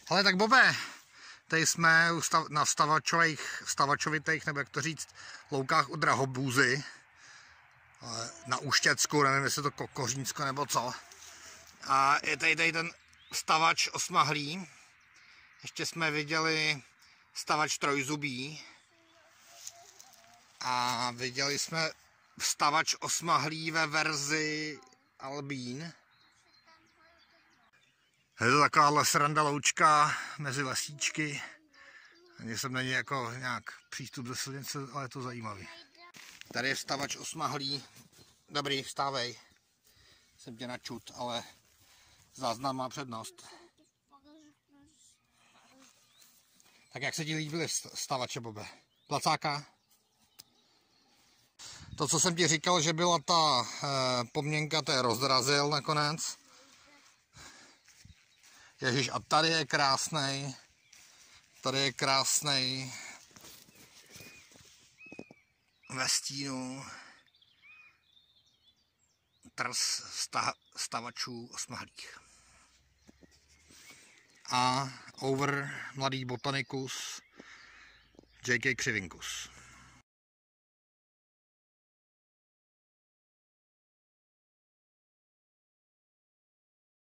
Hele, tak Bobe, tady jsme na stavačovitých, nebo jak to říct, loukách u Drahobůzy. Na Uštěcku, nevím, jestli to Kokořínsko nebo co. A je tady ten stavač osmahlý. Ještě jsme viděli stavač trojzubý. A viděli jsme stavač osmahlý ve verzi Albín. Je to taková sranda loučka mezi lesíčky. Ani jsem není jako nějak přístup do silnice, ale je to zajímavý. Tady je stavač osmahlý. Dobrý, vstávej. Jsem tě načut, ale záznam má přednost. Tak jak se ti líbily stavače, Bobe? Placáka? To, co jsem ti říkal, že byla ta poměnka, to je rozrazil nakonec. Ježiš, a tady je krásnej. Tady je krásnej ve stínu trs stavačů osmahlých. A over mladý botanicus J.K. Křivinkus.